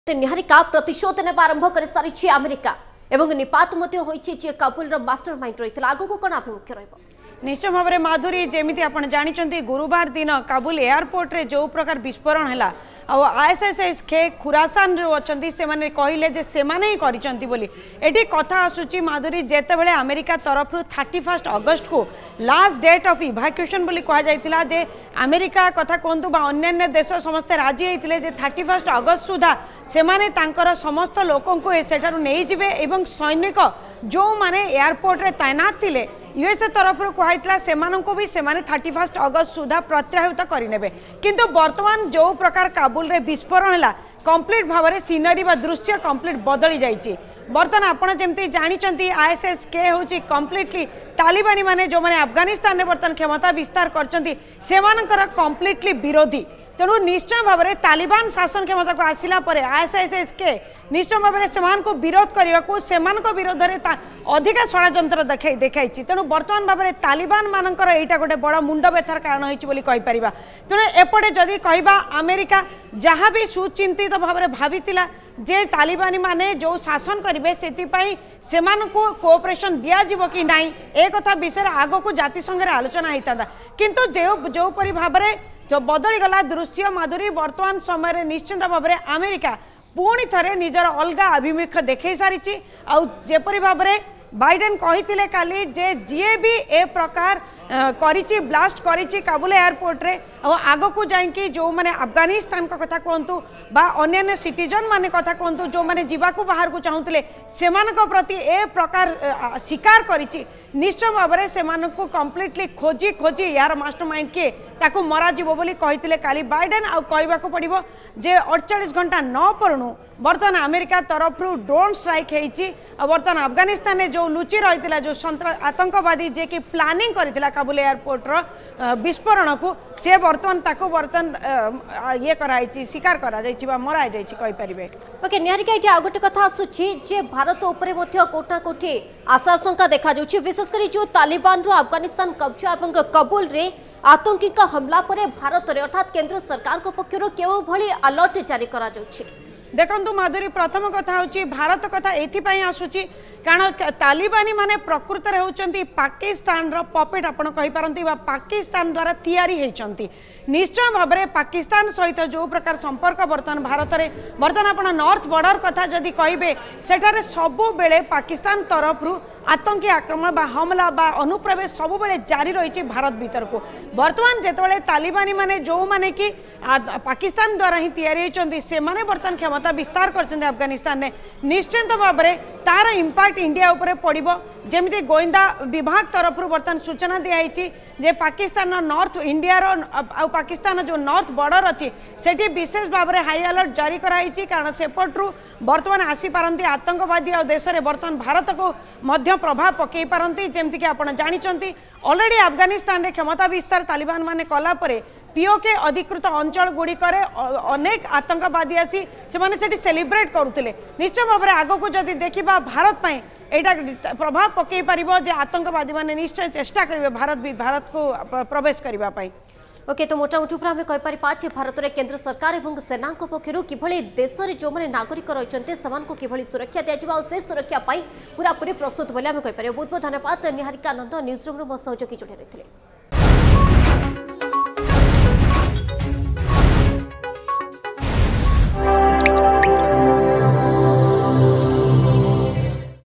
निहारिका प्रतिशोध ने आरंभ कर सारी अमेरिका एवं निपात जे काबुल मास्टरमाइंड रही आग को कौन आभिमुख्य रही निश्चय भाव में माधुरी जमी आप जानते गुरुवार दिन काबुल एयरपोर्ट रे जो प्रकार विस्फोरण है आईएस के खुरासान अच्छा से मैंने कहले जे से ही करी कथा आसूची माधुरी जितेबाला अमेरिका तरफ 31 अगस्ट को लास्ट डेट ऑफ इवाक्यूएशन बोली कहुला जे अमेरिका कथा कहतु अन्य देश समस्ते राजी होते 31 अगस्ट सुधा से समस्त लोकों को सेठारु नहीं जिवे एवं सैनिक जो माने एयरपोर्ट रे तैनात थिले यूएसए तरफ कहला से भी से 31 अगस्त सुधा प्रत्याहृत करेंगे किंतु वर्तमान जो प्रकार काबुल रे विस्फोरण है कंप्लीट भाव में सीनरी बा दृश्य कंप्लीट बदली जाइए। बर्तमान आपड़ जमी जानते आईएस के हूँ कम्प्लीटली तालिबानी माने जो माने अफगानिस्तान में बर्तमान क्षमता विस्तार कर कम्प्लीटली विरोधी तेणु निश्चय भाव में तालिबान शासन क्षमता को आसला आईएसआईएस के निश्चय भाव में से विरोध करने को विरोध में अधिका षड्यंत्र देखाई तेणु बर्तमान भाव में तालिबान मानकर यहाँ गोटे बड़ मुंड व्यथार कारण होपर तेणु एपटे जदि कहवा अमेरिका जहाँ भी सुचिंतित भाव में भाविला जे तालिबानी माने जो शासन करेंगे से कोऑपरेशन दिज्व कि नहीं एक कथा विषय आग को जातिसंघ आलोचना होता किंतु जो परी भाव में जो बदली गला दृश्य माधुरी वर्तमान समय निश्चिंत भाव में अमेरिका पुणी थे निजर अलग आभिमुख्य देखई सारी जेपरी भाव में बाइडेन कही काली जे जी भी ए प्रकार करिछि ब्लास्ट करिछि काबुल एयरपोर्ट रे आग को जाइए जो माने अफगानिस्तान का कथा कहतु बा अन्य सिटीजन माने कथा कहतु जो माने जीवाकू बाहर को चाहूले से प्रति ए प्रकार शिकार करिछि निश्चय भाव में से कम्प्लीटली खोजी खोजी यार मास्टरमाइंड किए ताकू मरा जीवो बोली कहिथिले काली बाइडेन आ कहबाकू पड़िबो जे 48 घंटा न पड़नु बर्तमान अमेरिका तरफ ड्रोन स्ट्राइक होती बर्तमान अफगानिस्तान में जो लुचि रही जो आतंकवादी जे कि प्लानिंग करथिला काबुल एयरपोर्ट विस्फोरण को से बर्तमान ये कराई शिकार करा मरा जाइए ओके निहारिका ये आउ गोटे कथा आसुची जे भारत उपरे मध्य कोटा कोठी आशाशंका देखा जाउची विशेषकर जो तालिबान रो अफगानिस्तान कब्जा और काबुल रे आतंकी का हमला पर भारत रे अर्थात केंद्र सरकार को पक्षरु केउ भली अलर्ट जारी करा जाउची देखु माधुरी प्रथम कथा हूँ भारत कथा ये आसूची कारण तालिबानी माने प्रकृत में होती पाकिस्तान पपेट आप कहींपारती पाकिस्तान द्वारा तैयारी होती निश्चय भाव में पाकिस्तान सहित जो प्रकार संपर्क बर्तमान भारत में बर्तमान आप नॉर्थ बॉर्डर कथा जदि कहे सेठारे सबु बेले पाकिस्तान तरफ आतंकी आक्रमण बा हमला बा अनुप्रवेश सब बेले जारी रही भारत भीतर को बर्तमान जितेबाला तालिबानी माने जो माने कि पाकिस्तान द्वारा ही तैयारी होती से बर्तमान क्षमता विस्तार कर अफगानिस्तान में निश्चिंत भाव में तार इंपैक्ट इंडिया उपरे पड़िबो जेमिति गोइंदा विभाग तरफ बर्तमान सूचना दिखाई जे पाकिस्तान नॉर्थ इंडिया रो पाकिस्तान जो नॉर्थ बॉर्डर अच्छी सेठी विशेष भाव में हाई अलर्ट जारी कराई कारण सेपटू बर्तमान आसी पारंती आतंकवादी और देश में बर्तमान भारत को मध्य प्रभाव पकई पारंती जेमति कि आपण जानिचंती ऑलरेडी अफगानिस्तान रे क्षमता विस्तार तालिबान माने कला परे पीओके अधिकृत अंचल गुड़िकर अनेक आतंकवादी आसी से सेलिब्रेट करुले निश्चय भाव में आग को जदि देखा भारत पर यहाँ प्रभाव पकई पार आतंकवादी मैंने निश्चय चेष्टा करेंगे भारत को प्रवेश करने ओके तो मोटामोटी आम कहीपर भारत में केंद्र सरकार और सेना पक्षर किभली देश में जो मैंने नागरिक रही कि सुरक्षा दिज्व और से सुरक्षा पूरापूरी प्रस्तुत बोली आम कहीपर बहुत बहुत धन्यवाद निहारिका नंद न्यूज रूम सहयोगी जोड़ी रही।